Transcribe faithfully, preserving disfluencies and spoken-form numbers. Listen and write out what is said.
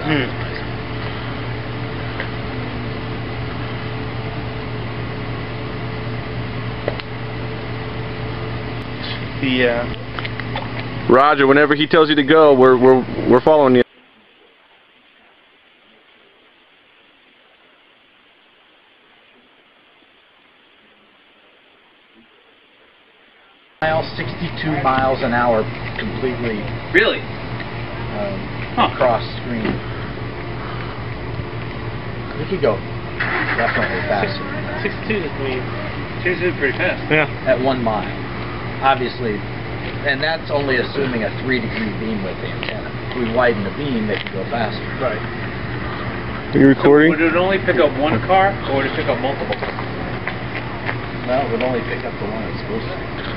Hmm. Yeah. Roger, whenever he tells you to go, we're we're we're following you. Mile sixty-two miles an hour completely. Really? Um, huh. Cross screen. We could go definitely faster. sixty-two is pretty. sixty-two is pretty fast. Yeah. At one mile, obviously, and that's only assuming a three-degree beam width antenna. If we widen the beam, they can go faster. Right. Are you recording? So would it only pick up one car, or would it pick up multiple? Well, it would only pick up the one it's supposed to.